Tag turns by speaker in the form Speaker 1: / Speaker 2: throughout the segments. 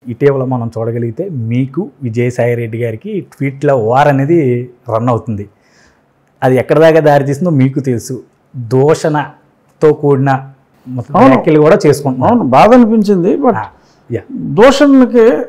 Speaker 1: ఇటీవల మనం చూడగలిగితే మీకు విజయ్ సాయి రెడ్డి గారికి ట్వీట్ల వార్ అనేది రన్ అవుతుంది. అది ఎక్కడ దాకా దారితీస్తుందో మీకు తెలుసు. దూషణతో కూడిన వ్యాఖ్యలు కూడా చేసుకుంటున్నాం.
Speaker 2: అవును, బాధ అనిపించింది. బట్ దూషణ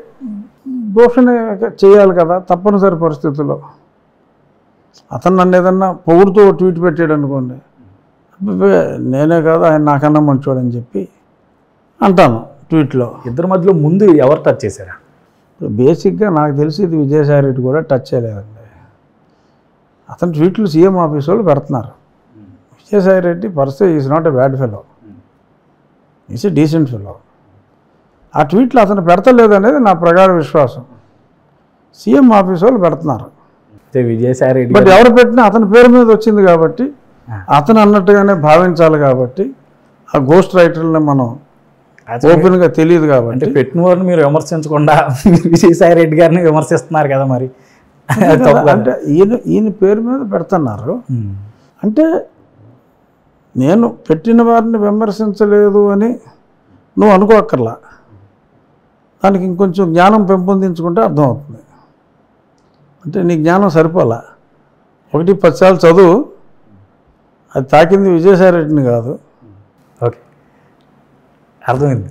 Speaker 2: చేయాలి కదా తప్పనిసరి పరిస్థితుల్లో. అతను నన్ను ఏదన్నా పొగుడుతూ ట్వీట్ పెట్టాడు అనుకోండి, నేనే కాదు ఆయన నాకన్నా మంచోడని చెప్పి అంటాను ట్వీట్లో.
Speaker 1: ఇద్దరి మధ్యలో ముందు ఎవరు టచ్ చేశారా?
Speaker 2: బేసిక్గా నాకు తెలిసి ఇది విజయసాయి రెడ్డి కూడా టచ్ చేయలేదండి. అతను ట్వీట్లు సీఎం ఆఫీస్ వాళ్ళు పెడుతున్నారు. Vijayasai Reddy per se is not a bad fellow, is a decent fellow. ఆ ట్వీట్లు అతను పెడతలేదు అనేది నా ప్రగాఢ విశ్వాసం. సీఎం ఆఫీస్ వాళ్ళు పెడుతున్నారు.
Speaker 1: విజయసాయి రెడ్డి
Speaker 2: బట్ ఎవరు పెట్టినా అతని పేరు మీద వచ్చింది కాబట్టి అతను అన్నట్టుగానే భావించాలి కాబట్టి ఆ గోస్ట్ రైటర్ని మనం ఓపెన్గా తెలియదు కాబట్టి.
Speaker 1: అంటే పెట్టిన వారిని మీరు విమర్శించకుండా విజయసాయి రెడ్డి గారిని విమర్శిస్తున్నారు కదా మరి.
Speaker 2: అంటే ఈయన పేరు మీద పెడుతున్నారు. అంటే నేను పెట్టిన వారిని విమర్శించలేదు అని నువ్వు అనుకోక్కర్లా, దానికి ఇంకొంచెం జ్ఞానం పెంపొందించుకుంటే అర్థమవుతుంది. అంటే నీ జ్ఞానం సరిపోలా. 1-10 సార్లు చదువు, అది తాకింది విజయసాయి రెడ్డిని కాదు.
Speaker 1: ఓకే, అర్థమైంది.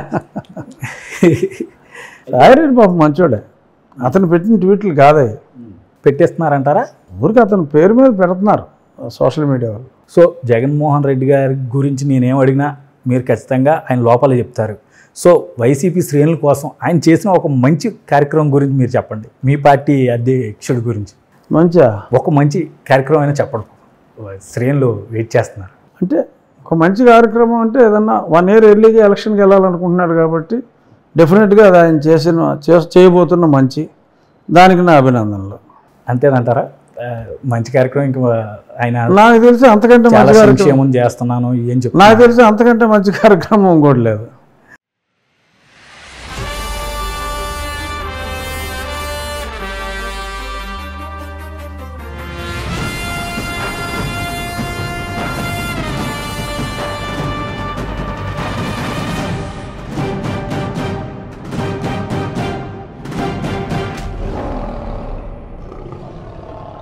Speaker 2: సాయి రెడ్డి పాపం మంచోడే, అతను పెట్టిన ట్వీట్లు కాదే
Speaker 1: పెట్టేస్తున్నారంటారా?
Speaker 2: ఊరికి అతని పేరు మీద పెడుతున్నారు సోషల్ మీడియా వాళ్ళు.
Speaker 1: సో జగన్మోహన్ రెడ్డి గారి గురించి నేనేం అడిగినా మీరు ఖచ్చితంగా ఆయన లోపల చెప్తారు. సో వైసీపీ శ్రేణుల కోసం ఆయన చేసిన ఒక మంచి కార్యక్రమం గురించి మీరు చెప్పండి. మీ పార్టీ అధ్యక్షుడి గురించి ఒక మంచి కార్యక్రమం అయినా చెప్పండి. శ్రేణులు వెయిట్ చేస్తున్నారు.
Speaker 2: అంటే ఒక మంచి కార్యక్రమం అంటే ఏదన్నా 1 year ఎర్లీగా ఎలక్షన్కి వెళ్ళాలనుకుంటున్నాడు కాబట్టి డెఫినెట్గా అది ఆయన చేయబోతున్న మంచి, దానికి నా అభినందనలు.
Speaker 1: అంతేనంటారా? మంచి కార్యక్రమం ఇంకా ఆయన
Speaker 2: నాకు తెలిసి అంతకంటే మంచి కార్యక్రమం
Speaker 1: చేస్తున్నాను ఏం చెప్పి
Speaker 2: నాకు తెలిసి అంతకంటే మంచి కార్యక్రమం ఇంకోటి లేదు.